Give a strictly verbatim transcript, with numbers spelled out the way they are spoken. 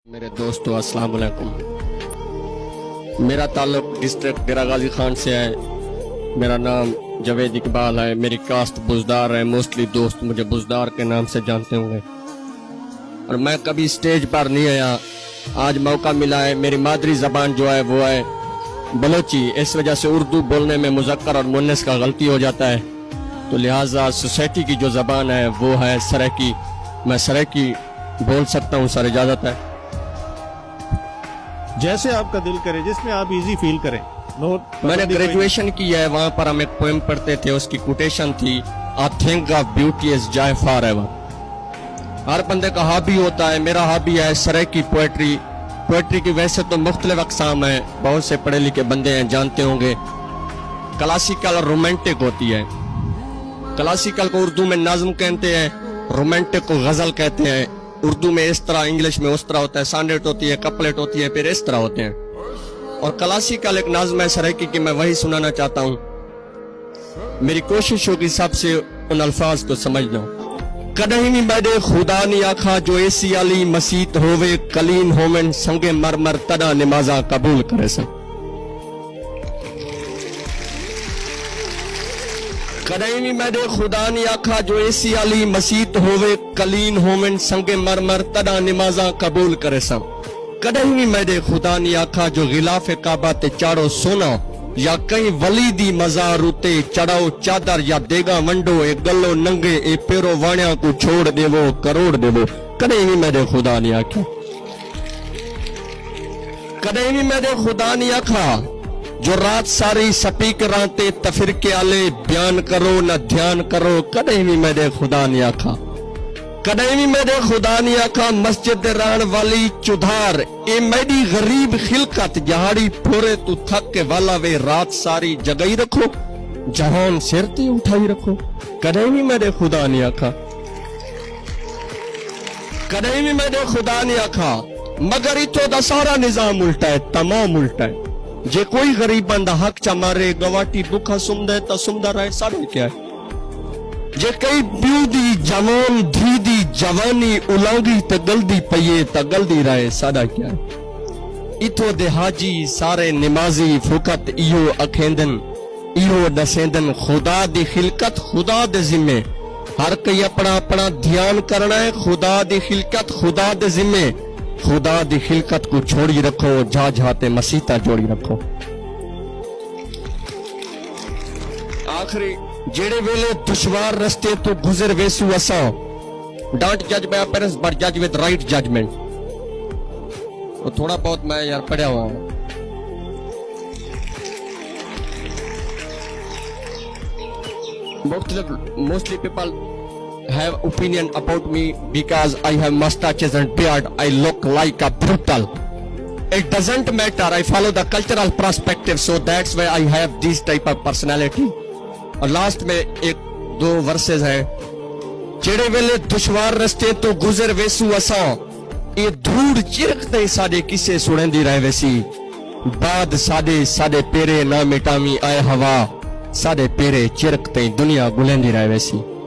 मेरे दोस्तों अस्सलाम वालेकुम। मेरा ताल्लुक डिस्ट्रिक्ट डेरा गाजी खान से है। मेरा नाम जावेद इकबाल है। मेरी कास्ट बुजदार है। मोस्टली दोस्त मुझे बुजदार के नाम से जानते होंगे। और मैं कभी स्टेज पर नहीं आया, आज मौका मिला है। मेरी मादरी जबान जो है वो है बलोची, इस वजह से उर्दू बोलने में मुज़क्कर और मुन्नस का गलती हो जाता है, तो लिहाजा सोसाइटी की जो जबान है वो है सराइकी। मैं सराइकी बोल सकता हूँ। सर इजाजत है। जैसे आपका दिल करे, जिसमें आप इजी फील करें। नोट मैंने ग्रेजुएशन की है, वहां पर हम एक पोएम पढ़ते थे, उसकी कोटेशन थी I think of beauty is joy forever. हर बंदे का हॉबी होता है। मेरा हॉबी है सराइकी पोएट्री। पोएट्री की वैसे तो मुख्तलिफ अक़साम है, बहुत से पढ़े लिखे बंदे हैं जानते होंगे। क्लासिकल और रोमांटिक होती है। क्लासिकल को उर्दू में नाज़्म कहते हैं, रोमांटिक को गजल कहते हैं। उर्दू में इस तरह, इंग्लिश में उस तरह होता है। सॉनेट होती है, कपलेट होती है, फिर इस तरह होते हैं। और क्लासिकल एक नाज़्म है सराइकी की, मैं वही सुनाना चाहता हूँ। मेरी कोशिश होगी सबसे उन अल्फाज को समझना। कदहीं भी मैंने खुदा ने आखा जो एसी अली मसीत होवे कलीन होमन संगे मरमर तदा नमाजा कबूल करे सन। कदहीं भी मैंने खुदा ने आखा जो एसी अली मसीत होवे कलीन होमन संगे मरमर तदा नमाजा कबूल करे सन। कदहीं भी मैंने खुदा ने आखा जो गिलाफ काबा ते चाड़ो सोना या कहीं वली दी मजार उते चढ़ाओ चादर या देगा वंडो ए गलो नंगे ए पेरो वाणिया को छोड़ देवो करोड़ देवो। कदे भी मैंने खुदा नहीं आखा, कदे भी मैंने खुदा नहीं आखा जो रात सारी स्पीकरां ते तफिर के आले बयान करो न ध्यान करो। कदे भी मैंने खुदा नहीं आखा, कदे भी मैंने खुदा नहीं आखा मस्जिद रान वाली चुधार ए मैडी गरीब खिलकत जहाड़ी फोरे तू थक के वाला वे रात सारी जगई रखो जहान सिर ते उठाई रखो। कदे भी मैंने खुदा नहीं आखा, कदे भी मैंने खुदा नहीं आखा मगर इतो दा सारा निजाम उल्टा है, तमाम उल्टा है। जे कोई गरीब बंदा हक चा मारे गवाटी भूखा सुमदे ता सुमदा रहे, सारे क्या है। जे कई ब्यू दी जवान धी दी जवानी उलांगी त गलदी पइए त गलदी रहे, सादा क्या है। इथो दे हाजी सारे निमाजी फुकत इहो अखेंदन इहो दसेंदन खुदा दी खिलकत खुदा दे जिम्मे। हर कई अपना अपना ध्यान करना है। खुदा दी खिलकत खुदा दे जिम्मे। खुदा दी खिलकत को छोड़ी रखो, जा जाते मसीता जोड़ी रखो। आखिरी जेड़े वेले दुश्वार रस्ते तो गुजर वेसु असा डोंट जज बाय अपीयरेंस बट जज विद राइट जजमेंट। तो थोड़ा बहुत मैं यार पढ़ा हुआ हूं। Mostly people have opinion about me because I have mustaches and beard. I look like a brutal. It doesn't matter. I follow the cultural perspective, so that's why I have this type of personality. और last में एक दो versus है। जेड़े वेले दुश्वार रस्ते तो गुजर वेसु असा ये धूड़ चिरकते साडे किसे सुनेंदी रहे वैसी। बाद साडे साडे पेरे ना मिटामी आए हवा साडे पेरे चिरकते दुनिया गुलेंदी रहे वैसी।